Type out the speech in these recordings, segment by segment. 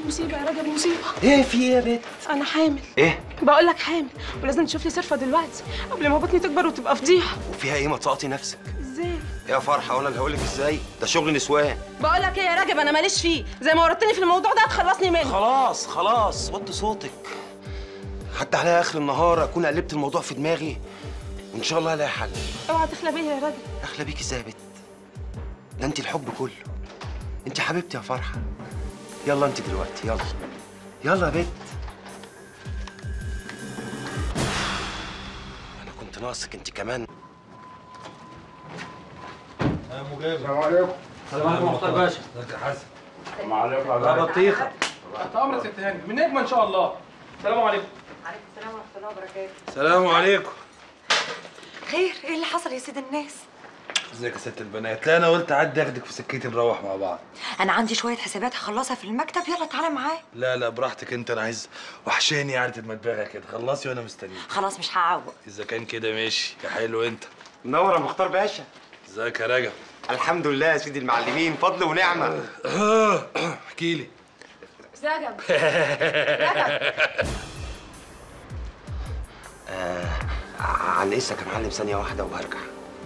مصيبه يا راجل، مصيبه. ايه في ايه يا بنت؟ انا حامل. ايه؟ بقول لك حامل، ولازم تشوف لي صرفه دلوقتي قبل ما بطني تكبر وتبقى فضيحه. وفيها ايه؟ ما تسقطي نفسك. ازاي يا فرحه وانا اللي هقول لك ازاي؟ ده شغل نسوان. بقول لك ايه يا راجل، انا ماليش فيه، زي ما ورطتني في الموضوع ده هتخلصني منه. خلاص خلاص وطي صوتك، حتى على اخر النهار اكون قلبت الموضوع في دماغي وان شاء الله هلاقي حل. اوعى تخلى بيا يا راجل. اخلى بيكي ازاي يا بت؟ ده انت الحب كله، انت حبيبتي يا فرحه. يلا انت دلوقتي، يلا يلا يا بت. انا كنت ناقصك انت كمان. يا مجاهد. السلام عليكم. السلام عليكم مختار باشا. ازيك يا حسن؟ السلام عليكم يا لا بطيخه. تحت امرك ست هاني، من نجمه ان شاء الله. السلام عليكم. وعليكم السلام ورحمة الله وبركاته. السلام عليكم. خير، ايه اللي حصل يا سيد الناس؟ ازيك يا ست البنات؟ لا انا قلت اعدي اخدك في سكتي نروح مع بعض. أنا عندي شوية حسابات هخلصها في المكتب، يلا تعالى معايا. لا براحتك انت، انا عايز وحشاني قعدة المدبغه كده، خلصي وانا مستنيك. خلاص مش هعوق. اذا كان كده ماشي يا حلو انت. منور يا مختار باشا. ازيك يا رجب؟ الحمد لله يا سيدي المعلمين، فضل ونعمه. احكي لي. رجب عن اذنك يا معلم ثانيه واحده وهرجع.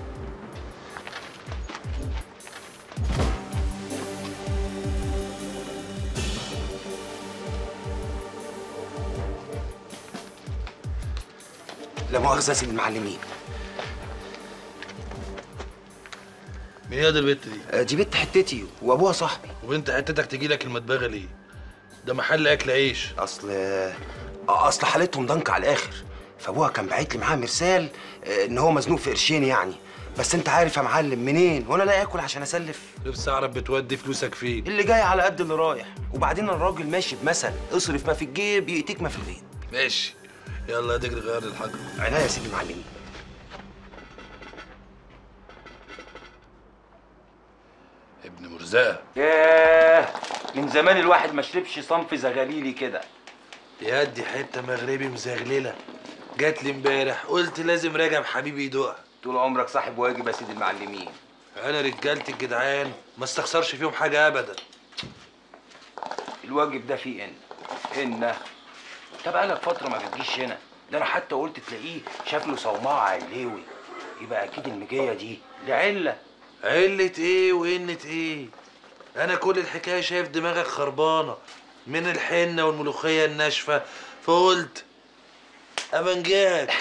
لا مؤاخذة يا سيدي المعلمين. مين هي البت دي؟ دي بنت حتتي وابوها صاحبي. وبنت حتتك تجي لك المدبغه ليه؟ ده محل اكل عيش. اصل حالتهم ضنك على الاخر، فابوها كان باعت لي معاها مرسال ان هو مزنوق في قرشين يعني. بس انت عارف يا معلم منين وانا لا اكل عشان اسلف. نفسي اعرف بتودي فلوسك فين؟ اللي جاي على قد اللي رايح، وبعدين الراجل ماشي بمثل اصرف ما في الجيب يأتيك ما في البيت. ماشي يلا اديك غير الحاجه. عينيا يا سيدي المعلمين. ابن مرزقه. ياه من زمان الواحد ما شربش صنف زغاليلي كده. يا دي حته مغربي مزغلله، جات لي امبارح قلت لازم رجب حبيبي يدوقها. طول عمرك صاحب واجب يا سيدي المعلمين. انا رجالتي الجدعان ما استخسرش فيهم حاجه ابدا. الواجب ده فيه ان انت بقالك فتره ما بتجيش هنا، ده انا حتى قلت تلاقيه شكله صومعه علوي، يبقى اكيد المجيه دي لعله. علة ايه وقنة ايه؟ انا كل الحكايه شايف دماغك خربانه من الحنه والملوخيه الناشفه، فقلت امنجاك.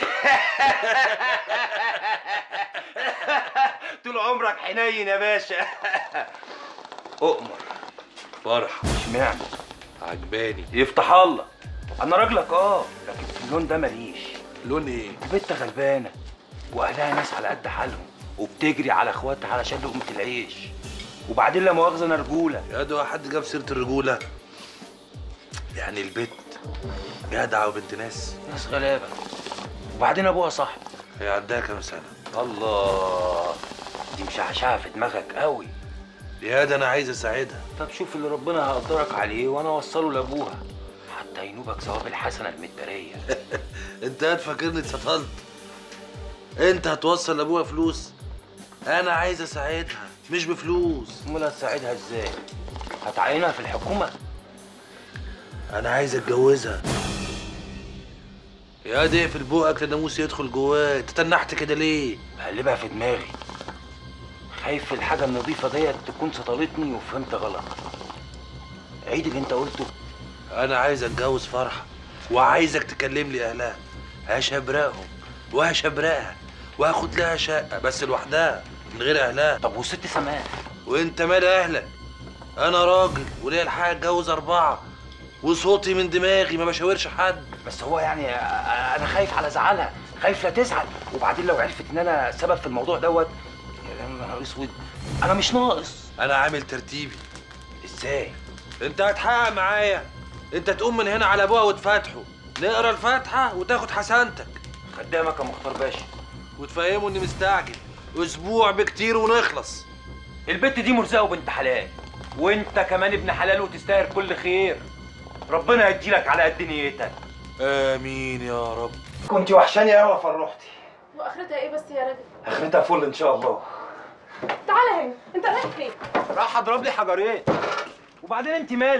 طول عمرك حنين يا باشا. اؤمر. فرحه اشمعنى؟ عجباني. يفتح الله. انا راجلك لكن في اللون ده ماليش. لون ايه؟ البت غلبانه واهلها ناس على قد حالهم وبتجري على اخواتها علشان لقمه العيش، وبعدين لا مؤاخذه انا رجوله. يا ده حد جاب سيره الرجوله؟ يعني البت جدعه وبنت ناس غلابه، وبعدين ابوها صاحبي. هي عندها كام سنه؟ الله دي مشعشعه في دماغك قوي. يا ده انا عايز اساعدها. طب شوف اللي ربنا هيقدرك عليه وانا اوصله لابوها حتى ينوبك ثواب الحسنه المداريه. انت هتفكرني اتسطلت؟ انت هتوصل لابوها فلوس؟ انا عايز اساعدها مش بفلوس. امال هتساعدها ازاي؟ هتعينها في الحكومه؟ انا عايز اتجوزها. يا دي اقفل بوقك لناموس يدخل جواه. انت تنحت كده ليه؟ بقلبها في دماغي، خايف الحاجه النظيفه ديت تكون سطلتني وفهمت غلط. عيد اللي انت قلته. انا عايز اتجوز فرحه وعايزك تكلم لي اهلها، هشبرقهم وهشبرقها وهاخد لها شقه بس لوحدها من غير اهلها. طب والست سماح؟ وانت مال اهلك؟ انا راجل وليا الحق اتجوز 4 وصوتي من دماغي ما بشاورش حد. بس هو يعني انا خايف على زعلها، خايف لا تزعل، وبعدين لو عرفت ان انا سبب في الموضوع دوت يا نهار اسود. انا مش ناقص. انا عامل ترتيبي. ازاي؟ انت هتحقق معايا. انت تقوم من هنا على ابوها وتفتحه، نقرا الفاتحه وتاخد حسنتك. خدامك يا مختار باشا. وتفهمه اني مستعجل، اسبوع بكتير ونخلص. البت دي مرزقه وبنت حلال، وانت كمان ابن حلال وتستاهل كل خير. ربنا يديلك على قد نيتك. امين يا رب. كنت وحشاني قوي يا فرحتي. واخرتها ايه بس يا راجل؟ اخرتها فل ان شاء الله. تعالى هنا، انت رايح فين؟ راح اضرب لي حجرين. وبعدين انت مالك؟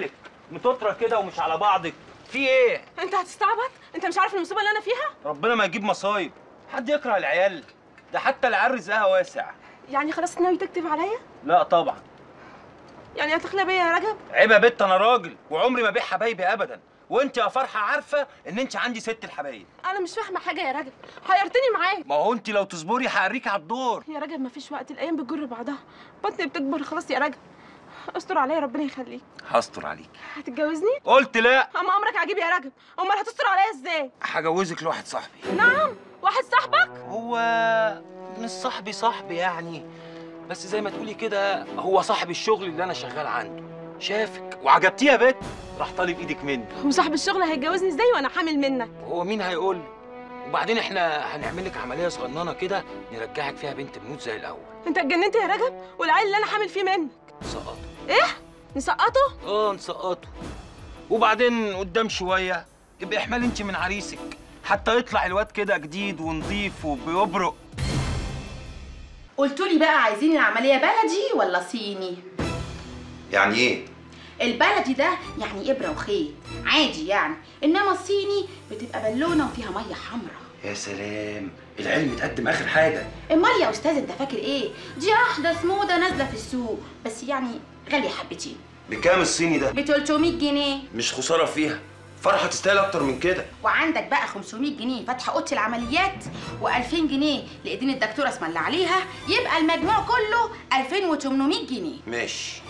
متوتره كده ومش على بعضك، في ايه؟ انت هتستعبط؟ انت مش عارف المصيبه اللي انا فيها؟ ربنا ما يجيب مصايب، حد يكره العيال؟ ده حتى العيال رزقها واسع. يعني خلاص ناوي تكتب عليا؟ لا طبعا. يعني هتخلى بيا يا رجب؟ عيب يا بت، انا راجل وعمري ما بيع حبايبي ابدا، وانت يا فرحه عارفه ان انت عندي ست الحبايب. انا مش فاهمه حاجه يا رجب، حيرتني معاك. ما هو انت لو تصبري هوريكي على الدور. يا رجب مفيش وقت، الايام بتجر بعضها، بطني بتكبر خلاص يا رجب. استر عليا ربنا يخليك. هستر عليك. هتتجوزني؟ قلت لا. اما امرك عجيب يا رجب، امال هتستر عليا ازاي؟ هجوزك لواحد صاحبي. نعم، واحد صاحبك؟ هو مش صاحبي يعني، بس زي ما تقولي كده هو صاحب الشغل اللي انا شغال عنده. شافك وعجبتيه يا بت، راح طالب ايدك مني. وصاحب الشغل هيتجوزني ازاي وانا حامل منك؟ هو مين هيقول لي؟ وبعدين احنا هنعمل لك عمليه صغننه كده نرجعك فيها بنت بنوت زي الاول. انت اتجننت يا رجب؟ والعيل اللي انا حامل فيه منك نسقطه. ايه؟ نسقطه؟ نسقطه، وبعدين قدام شويه يبقى احمال انت من عريسك، حتى يطلع الواد كده جديد ونضيف وبيبرق. قلتولي بقى عايزين العملية بلدي ولا صيني؟ يعني ايه؟ البلدي ده يعني إبرة وخيط عادي يعني، إنما الصيني بتبقى بالونة وفيها مية حمراء. يا سلام، العلم اتقدم اخر حاجه. امال يا أستاذ أنت فاكر إيه؟ دي أحدث موضة نازلة في السوق، بس يعني غالية حبتين. بكام الصيني ده؟ ب 300 جنيه. مش خساره فيها، فرحه تستاهل اكتر من كده. وعندك بقى 500 جنيه فاتحة أوضة العمليات، و2000 جنيه لإيدين الدكتورة اسم الله عليها، يبقى المجموع كله 2800 جنيه. ماشي.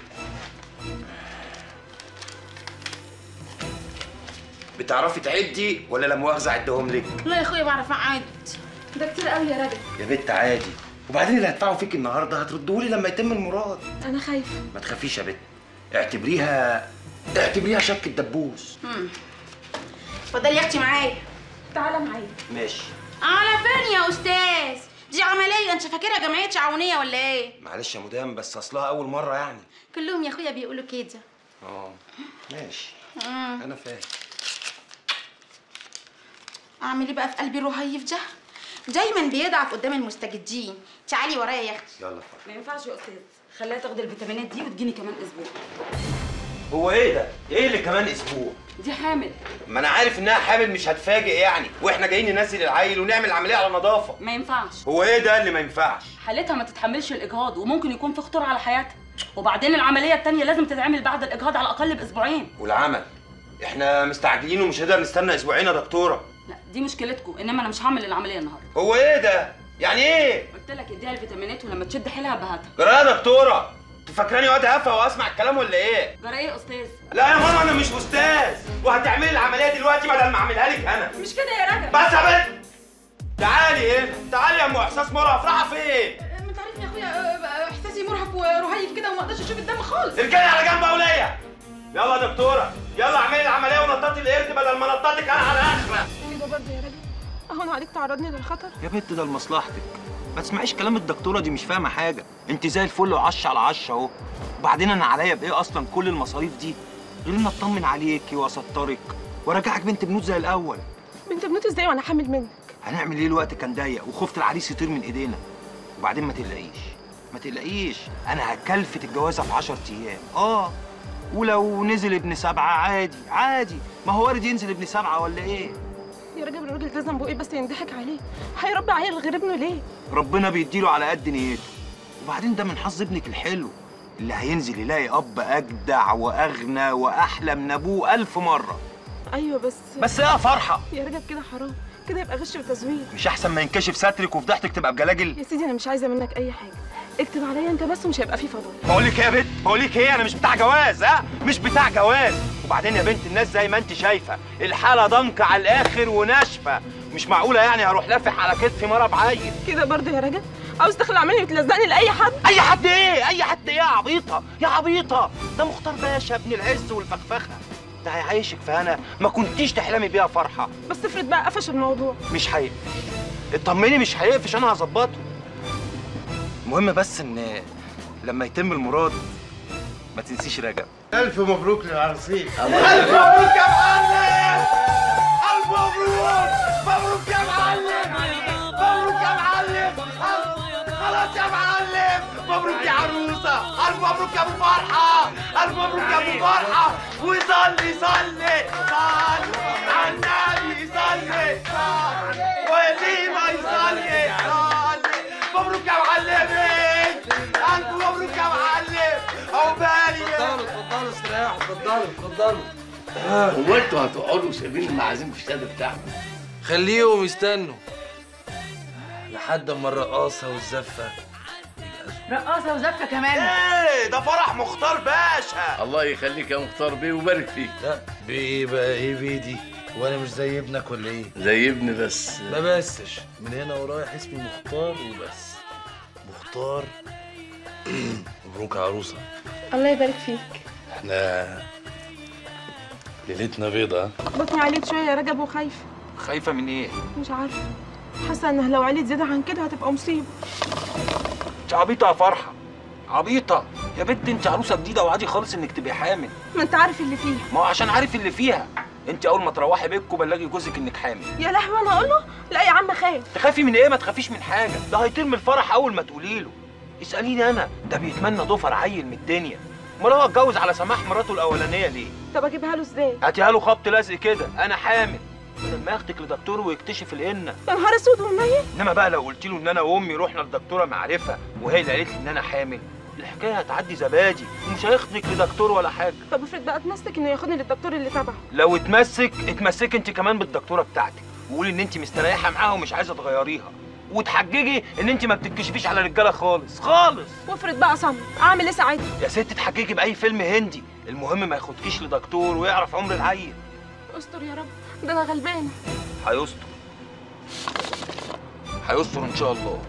بتعرفي تعدي ولا لا مؤاخذه اعدهم لك؟ لا يا أخويا بعرف أعد. ده كتير قوي يا رجب. يا بت عادي، وبعدين اللي هدفعه فيك النهارده هتردهولي لما يتم المراد. انا خايفه. ما تخافيش يا بت، اعتبريها شك الدبوس. اتفضلي يا أختي معايا. تعالى معايا. ماشي. على فين يا أستاذ؟ دي عملية، أنت فاكرها جمعية تعاونية ولا إيه؟ معلش يا مدام، بس اصلها اول مره يعني. كلهم يا أخويا بيقولوا كده. ماشي. انا فاهم. أعمل إيه بقى في قلبي الرهيف ده؟ دايما بيضعف قدام المستجدين. تعالي ورايا يا أختي. يلا ما ينفعش يا استاذ، خليها تاخد الفيتامينات دي وتجيني كمان اسبوع. هو ايه ده؟ ايه اللي كمان اسبوع؟ دي حامل. ما انا عارف انها حامل، مش هتفاجئ يعني، واحنا جايين ننزل العيل ونعمل عمليه على نظافه. ما ينفعش. هو ايه ده اللي ما ينفعش؟ حالتها ما تتحملش الاجهاض وممكن يكون في خطوره على حياتها، وبعدين العمليه الثانيه لازم تتعمل بعد الاجهاض على الاقل باسبوعين. والعمل احنا مستعجلين ومش هنقدر نستنى اسبوعين يا دكتوره. لا دي مشكلتكم، انما انا مش هعمل العمليه النهارده. هو ايه ده؟ يعني ايه؟ قلت لك اديها الفيتامينات ولما تشد حيلها بهاتها. جرى يا دكتوره؟ انت فاكراني واد هفه واسمع الكلام ولا ايه؟ جرى ايه يا استاذ؟ لا يا ماما انا مش استاذ، وهتعملي العمليه دلوقتي بدل ما اعملها لك انا. مش كده يا رجب. بس يا بنت تعالي هنا، تعالي يا ام احساس مرهف، رايحه فين؟ انت عارف يا اخويا احساسي مرهف ورهيف كده وما اقدرش اشوف الدم خالص. ارجعي على جنب يا وليه. يلا يا دكتوره، يلا اعملي العمليه ونططي القرد بدل ما نططك انا على اخرك. كده برضه يا رجب؟ اهون عليك تعرضني للخطر. يا بت ده لمصلحتك، ما تسمعيش كلام الدكتوره دي، مش فاهمه حاجه. انت زي الفل وعش على عش اهو. وبعدين انا عليا بايه اصلا كل المصاريف دي غير ان اطمن عليكي واسترك وارجعك بنت بنوت زي الاول. بنت بنوت ازاي وانا حامل منك؟ هنعمل ايه؟ الوقت كان ضيق وخفت العريس يطير من ايدينا. وبعدين ما تقلقيش انا هكلفت الجوازه في 10 ايام. ولو نزل ابن 7 عادي، ما هو وارد ينزل ابن 7 ولا ايه؟ يا راجل الراجل ده ذنبه ايه بس ينضحك عليه؟ هيربي عيل غير ابنه ليه؟ ربنا بيديله على قد نيته. وبعدين ده من حظ ابنك الحلو اللي هينزل يلاقي اب اجدع واغنى واحلى من ابوه 1000 مره. ايوه بس ايه يا فرحه؟ يا رجب كده حرام، كده يبقى غش وتزوير. مش احسن ما ينكشف سترك وفضحتك تبقى بجلاجل؟ يا سيدي انا مش عايزه منك اي حاجه، اكتب عليا انت بس ومش هيبقى فيه فضل. بقول لك ايه يا بنت؟ بقول لك ايه، انا مش بتاع جواز، مش بتاع جواز. وبعدين يا بنت الناس زي ما انت شايفه الحاله ضنكه على الاخر وناشفه، مش معقوله يعني هروح لافح على كتفي مره بعيل كده برضه يا رجب؟ عاوز تخلع مني وتلزقني لاي حد؟ اي حد ايه؟ اي حد ايه يا عبيطه؟ ده مختار باشا ابن العز والفخفخه، ده هيعيشك في هنا ما كنتيش تحلمي بيها فرحه. بس افرض بقى قفش الموضوع. مش هيقفش، اطمني مش هيقفش، انا هظبطه. المهم بس ان لما يتم المراد ما تنسيش رجب. ألف مبروك للعروسين. ألف مبروك يا معلم! ألف مبروك! مبروك يا معلم! مبروك يا معلم! خلاص يا معلم! مبروك يا عروسة! ألف مبروك يا أبو فرحة! ألف مبروك يا أبو فرحة! وصلي صلي على النبي صلي واللي ما يصلي صلي. مبروك يا معلمين، ألف مبروك يا معلم. عقبالي. اتفضلوا استريحوا، اتفضلوا. هو انتوا هتقعدوا سايبين المعازيم في الشهاده بتاعكم؟ خليهم يستنوا لحد اما الرقاصه والزفه. رقاصه وزفه كمان؟ ايه ده فرح مختار باشا. الله يخليك يا مختار بيه ويبارك فيك. لا بايه بقى؟ ايه بيه دي؟ وانا مش زي ابنك ولا ايه؟ زي ابني بس. ما بسش من هنا ورايح اسمي مختار وبس. مختار. مبروك يا عروسه. الله يبارك فيك. احنا ليلتنا بيضة. بطني عليك شويه يا رجب وخايفه. خايفه من ايه؟ مش عارفه، حاسه انها لو عليت زياده عن كده هتبقى مصيبه. انت عبيطه يا فرحه، عبيطه يا بنت. انت عروسه جديده وعادي خالص انك تبقي حامل. ما انت عارف اللي فيها. ما هو عشان عارف اللي فيها. انت اول ما تروحي بيتكم بلغي جوزك انك حامل. يا لهوي انا اقول له؟ لا يا عم خايف. تخافي من ايه؟ ما تخافيش من حاجه، ده هيطير من الفرح اول ما تقولي له. اساليني انا، ده بيتمنى ضفر عيل من الدنيا. امال هو اتجوز على سماح مراته الاولانيه ليه؟ طب اجيبها له ازاي؟ هاتيها له خبط لازق كده، انا حامل، بدل ما ياخدك لدكتور ويكتشف القنه. يا نهار اسود والنيل. انما بقى لو قلت له ان انا وامي رحنا لدكتوره معرفه وهي اللي قالت لي ان انا حامل، الحكايه هتعدي زبادي ومش هياخدك لدكتور ولا حاجه. طب افرض بقى اتمسك انه ياخدني للدكتور اللي تبعه. لو اتمسك انت كمان بالدكتوره بتاعتك، وقولي ان انت مستريحه معاها ومش عايزه تغيريها، وتحججي ان انت ما بتتكشفيش على رجاله خالص خالص. وافرض بقى صمت، اعمل ايه ساعتها؟ يا ست تحججي باي فيلم هندي، المهم ما ياخدكيش لدكتور ويعرف عمر العيل. استر يا رب، ده انا غلبانه. هيستر ان شاء الله.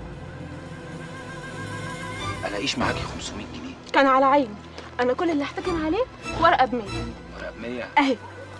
الاقيش معاكي 500 جنيه. كان على عيني، انا كل اللي احتكم عليه ورقه ب100. ورق 100 اهي.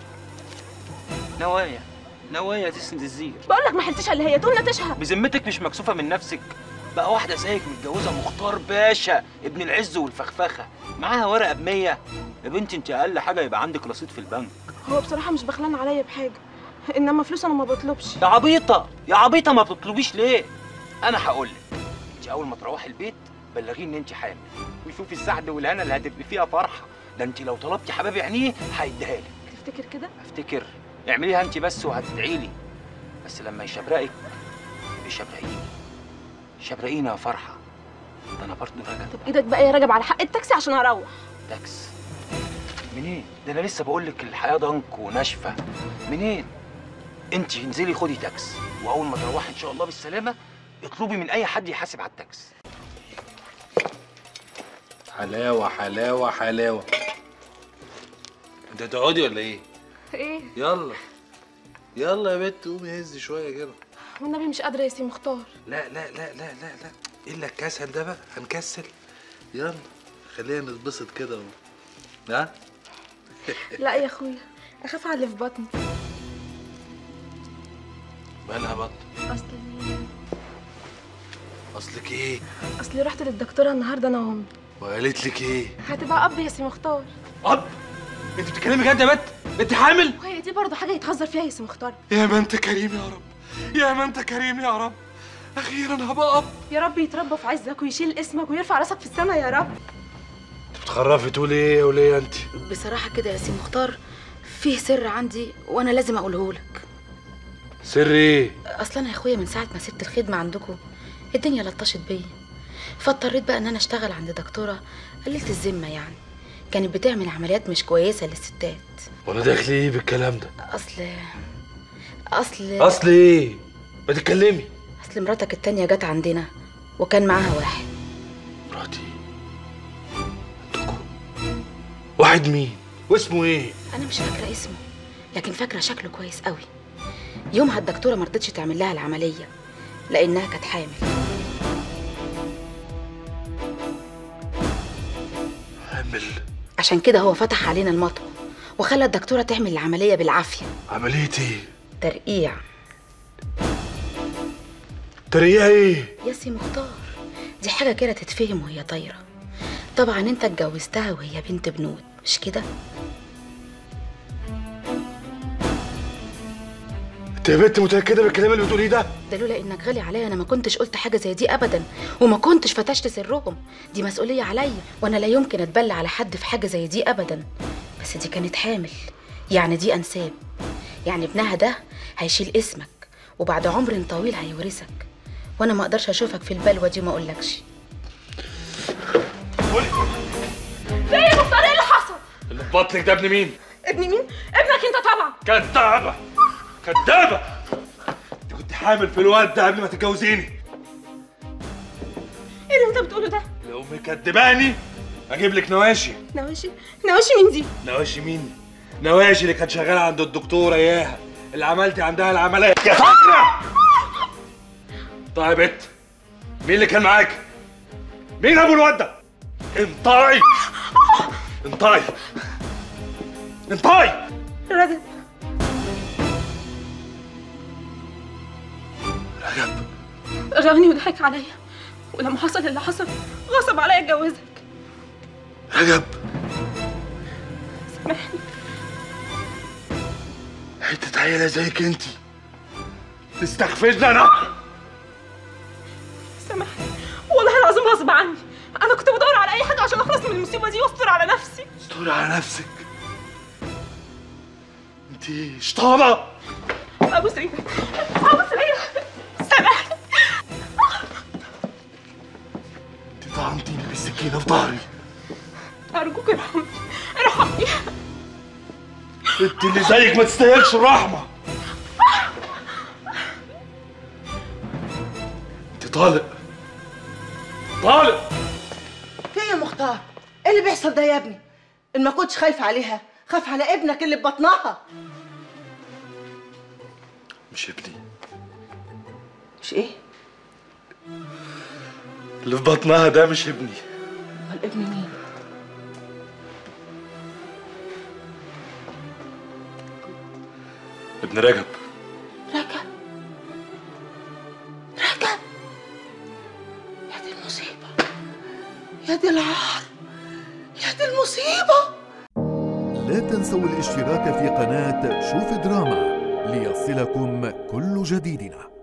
نوايا تسند الزير. بقول لك ما حلتش اللي هي تقول تشهق. بذمتك مش مكسوفه من نفسك؟ بقى واحده زيك متجوزه مختار باشا ابن العز والفخفخه معاها ورقه ب100؟ يا بنتي انت اقل حاجه يبقى عندك رصيد في البنك. هو بصراحه مش بخلان عليا بحاجه، انما فلوس انا ما بطلبش. يا عبيطه ما بتطلبيش ليه؟ انا هقول لك، انت اول ما تروحي البيت بلغيه ان انت حامل، وشوفي السعد والهنا اللي هتبقي فيها فرحه. ده انت لو طلبتي حبايب عينيه هيديها لك. تفتكر كده؟ افتكر. اعمليها انت بس وهتدعي لي، بس لما يشبرقك شبرقيني يا فرحه، ده انا برضه راجل. طب ايدك بقى يا رجب على حق التاكسي عشان اروح. تاكس منين؟ ده انا لسه بقول لك الحياه ضنك وناشفه. منين؟ انت انزلي خدي تاكس، واول ما تروحي ان شاء الله بالسلامه اطلبي من اي حد يحاسب على التاكس. حلاوه حلاوه حلاوه. انت هتقعدي ولا ايه؟ ايه؟ يلا يا بنت قومي هزي شويه كده. والنبي مش قادره يا سي مختار. لا لا لا لا لا لا، الا الكسل ده بقى، هنكسل. يلا خلينا نتبسط كده ها؟ لا يا اخويا، اخاف على اللي في بطني. مالها بطن؟ اصلك ايه؟ اصلي رحت للدكتوره النهارده انا وامي. وقالت لك ايه؟ هتبقى اب يا سي مختار. اب؟ انت بتتكلمي جد يا بنت؟ انت حامل؟ وهي دي برضه حاجه يتهزر فيها يا سي مختار. يا ما انت كريم يا رب، يا ما انت كريم يا رب، اخيرا هبقى اب. يا رب يتربى في عزك ويشيل اسمك ويرفع راسك في السماء يا رب. انت بتخرفي تقولي ايه يا وليه انت؟ بصراحه كده يا سي مختار، فيه سر عندي وانا لازم اقوله لك. سر ايه؟ اصلا انا يا اخويا من ساعه ما سبت الخدمه عندكم الدنيا لطشت بيا، فاضطريت بقى ان انا اشتغل عند دكتوره قليله الذمه، يعني كانت بتعمل عمليات مش كويسه للستات. وانا داخل ايه بالكلام ده؟ اصل ايه؟ ما تتكلمي. اصل مراتك التانية جت عندنا وكان معاها واحد. مراتي؟ عندكم واحد مين؟ واسمه ايه؟ انا مش فاكره اسمه، لكن فاكره شكله كويس قوي. يومها الدكتوره ما رضتش تعمل لها العمليه لانها كانت حامل. عشان كده هو فتح علينا المطوه وخلى الدكتوره تعمل العمليه بالعافيه. عمليه ايه؟ ترقيع. ترقيع ايه؟ يا سي مختار، دي حاجه كده تتفهم وهي طايره. طبعا انت اتجوزتها وهي بنت بنود، مش كده؟ انت يا بنت متاكده بالكلام اللي بتقوليه ده؟ ده لولا انك غالي عليا انا ما كنتش قلت حاجه زي دي ابدا، وما كنتش فتشت سرهم. دي مسؤوليه عليا، وانا لا يمكن اتبلى على حد في حاجه زي دي ابدا. بس دي كانت حامل، يعني دي انساب، يعني ابنها ده هيشيل اسمك وبعد عمر طويل هيورثك، وانا ما اقدرش اشوفك في البلوه دي ما اقولكش. في ايه يا مختار؟ ايه اللي حصل؟ اللي في بطنك ده ابن مين؟ ابن مين؟ ابنك انت طبعا. كدابه كدابه، انت كنت حامل في الواد ده قبل ما تتجوزيني. ايه اللي انت بتقوله ده؟ لو مكدباني اجيب لك نواشي. نواشي؟ نواشي مين دي؟ نواشي مين؟ نواشي اللي كانت شغاله عند الدكتوره اياها، اللي عملتي عندها العمليه يا فاكره. طيب انت مين اللي كان معاك؟ مين ابو الواد ده؟ انطقي انطقي انطقي. رجب. رجب رغني وضحك عليا، ولما حصل اللي حصل غصب عليا اتجوزك. رجب سامحني. حتة عيلة زيك انتي تستغفرني انا؟ سامحني والله العظيم غصب عني، انا كنت بدور على اي حاجه عشان اخلص من المصيبه دي واستر على نفسي. استوري على نفسك انتي شطانة. ابوس رجلك، ابوس رجلك، سامحني. انتي طعنتيني بالسكينة في ظهري. ارجوك ارحمني ارحمني. انت اللي زيك ما تستاهلش الرحمة. انت طالق طالق. في ايه يا مختار؟ ايه اللي بيحصل ده يا ابني؟ ان ما كنتش خايف عليها خاف على ابنك اللي في بطنها. مش ابني. مش ايه؟ اللي في بطنها ده مش ابني. امال ابن مين؟ ابن رجب. رجب رجب، يا دي المصيبة، يا دي العار، يا دي المصيبة. لا تنسوا الاشتراك في قناة شوف دراما ليصلكم كل جديدنا.